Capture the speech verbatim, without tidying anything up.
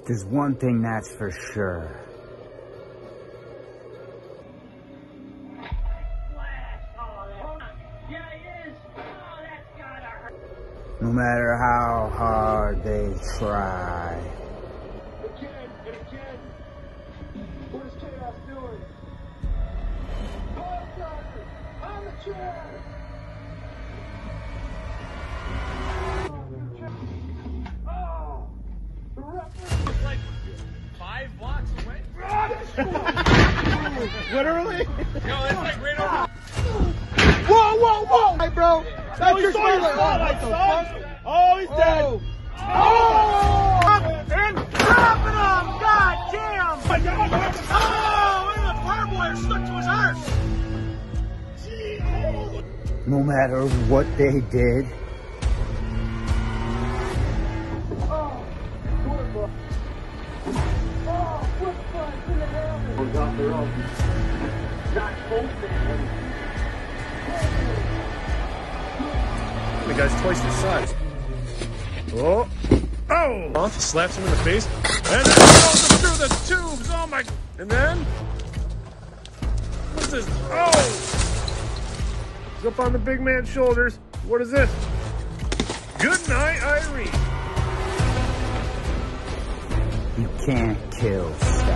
There's one thing that's for sure. No matter how hard they try. Again and again. What is Chaos doing? Oh, God! On the chair! Oh! The referee! It's like five blocks away. Literally? No, it's like right over. Whoa, whoa, whoa! Hey, bro. That's your saw your spotlight, son. Oh, he's dead. Oh! Oh! And dropping him! God damn! Oh, and the barbed wire stuck to his arse. Jeez. No matter what they did, Oh! What the? Oh! What the fuck? In the helmet! One's off their own. Not both men. The guy's twice his size. Oh! Oh! Slaps him in the face. And then throws him through the tubes! Oh my... And then... What's this? Oh! He's up on the big man's shoulders. What is this? Good night, Irene. you can't kill Stefan.